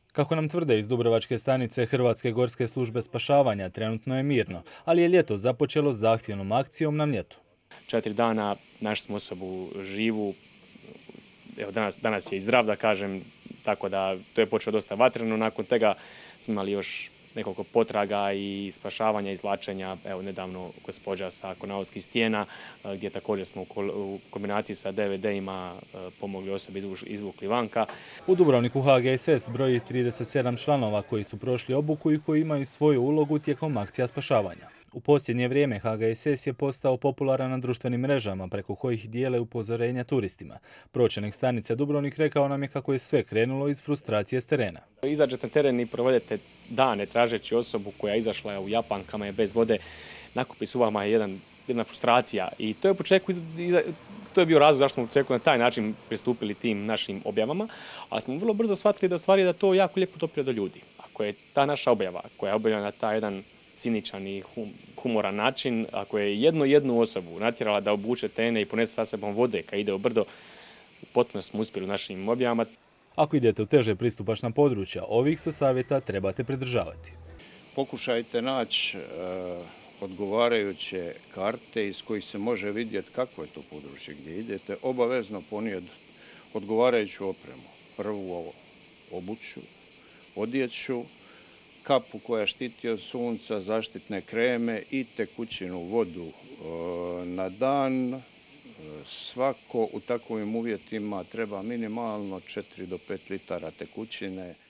Kako nam tvrde iz Dubrovačke stanice Hrvatske gorske službe spašavanja, trenutno je mirno, ali je ljeto započelo zahtjevnom akcijom na Mljetu. 4 dana našli smo osobu živu, evo danas je i zdrav, da kažem, tako da to je počelo dosta vatreno. Nakon toga smo imali još nekoliko potraga i spašavanja, izvlačenja, evo nedavno gospođa sa Konavskih stijena, gdje također smo u kombinaciji sa DVD-ima pomogli osobi izvukli vanka. U Dubrovniku HGSS broji 37 članova koji su prošli obuku i koji imaju svoju ulogu tijekom akcija spašavanja. U posljednje vrijeme HGSS je postao popularan na društvenim mrežama preko kojih dijele upozorenja turistima. Pročelnik stanice Dubrovnik rekao nam je kako je sve krenulo iz frustracije s terena. Izađete na teren i provedete dane tražeći osobu koja je izašla u japankama, je bez vode, nakupi su vama jedna frustracija i to je u početku, to je bio razlog zašto smo u početku na taj način pristupili tim našim objavama, ali smo vrlo brzo shvatili da to jako lijepo dopire do ljudi. Ako je ta naša objava koja je objavljena na taj jedan ciničan i humoran način, ako je jednu osobu natjerala da obuče tene i ponese sa sobom vode kad ide u brdo, potpuno smo uspjeli u našim objavama. Ako idete u teže pristupačna područja, ovih se savjeta trebate pridržavati. Pokušajte naći odgovarajuće karte iz kojih se može vidjeti kako je to područje gdje idete. Obavezno ponijeti odgovarajuću opremu. Prvu obuću, odjeću, kapu koja štiti od sunca, zaštitne kreme i tekućinu vodu na dan. Svako u takvim uvjetima treba minimalno 4 do 5 litara tekućine.